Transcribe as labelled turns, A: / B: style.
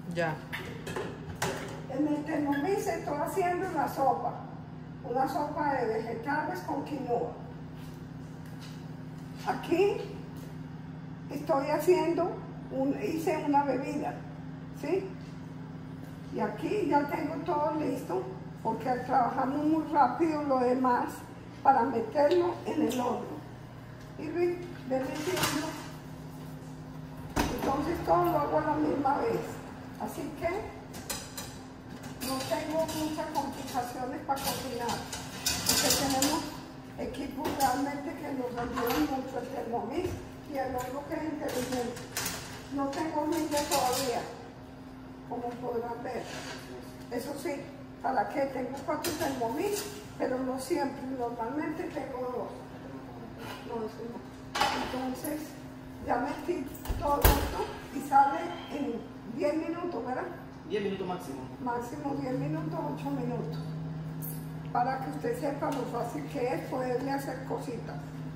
A: Ya.
B: En el Thermomix estoy haciendo una sopa de vegetales con quinoa. Aquí estoy haciendo, hice una bebida, ¿sí? Y aquí ya tengo todo listo, porque trabajamos muy rápido lo demás para meterlo en el horno. Y ve metiendo. Entonces todo lo hago a la misma vez. Así que no tengo muchas complicaciones para cocinar, porque tenemos equipos realmente que nos ayudan mucho, el Thermomix y el horno que es inteligente. No tengo humilde todavía, como podrán ver. Eso sí, para que tengo 4 Thermomix, pero no siempre, normalmente tengo 2. Entonces ya metí todo esto y sale en 10 minutos, ¿verdad?
C: 10 minutos máximo.
B: Máximo 10 minutos, 8 minutos. Para que usted sepa lo fácil que es poderle hacer cositas.